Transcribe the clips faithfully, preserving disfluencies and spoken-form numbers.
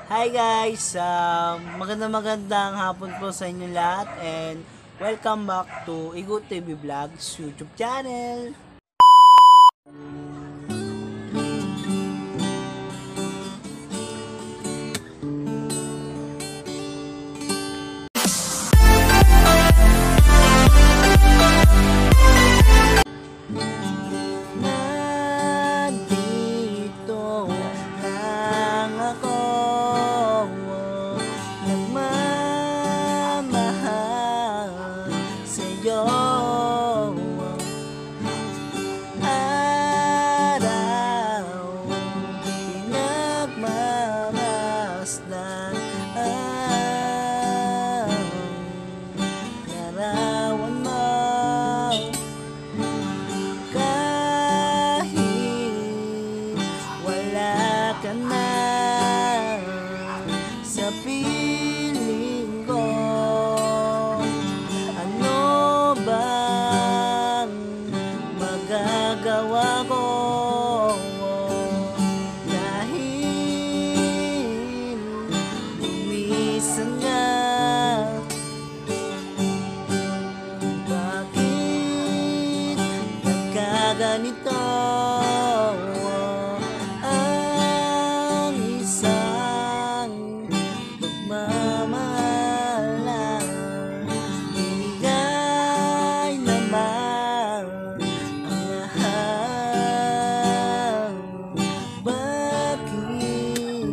Hi guys! Um, magandang magandang hapon po sa inyo lahat and welcome back to Igo T V Vlogs YouTube channel. Nandito lang ako, nagmamahal sa'yo. Araw, pinagmamasdan ang larawan mo. Kahit wala ka na sa piling ko, ano bang magagawa ko? Dahil lumisan nga, bakit nagkaganito ang isang pagmamahal? Binigay naman ang lahat, bakit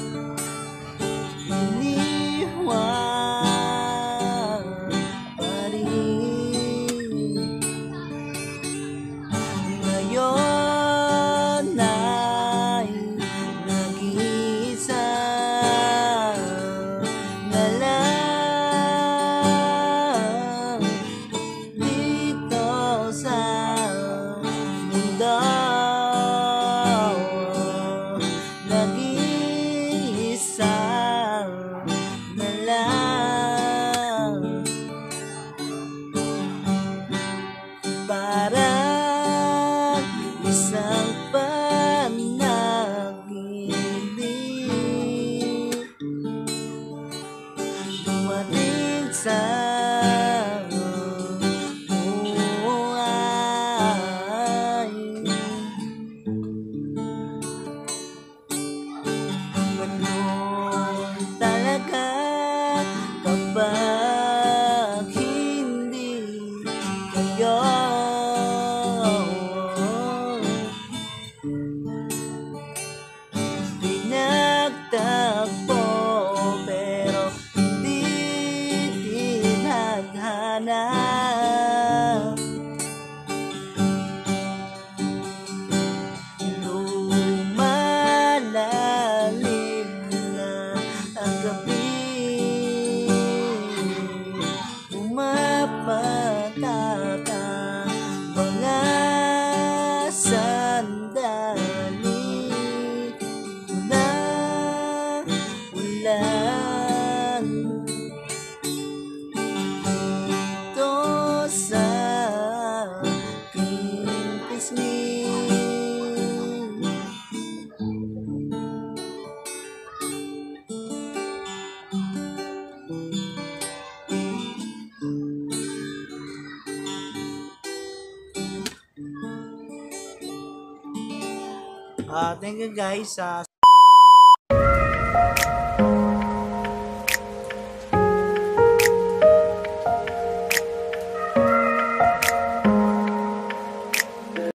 iniwan pa rin? Ngayon ay nag-iisa na lang dito sa mundo. Nag-iisa na lang, parang isang panaginip dumating sa buhay. Ganun talaga kapag hindi kayo pinagtagpo, pero hindi tinadhana. Lumalalim na ang gabi, pumapataka mga sandali na ulan dito sa aking pisngi. Ah, thank you guys. Uh,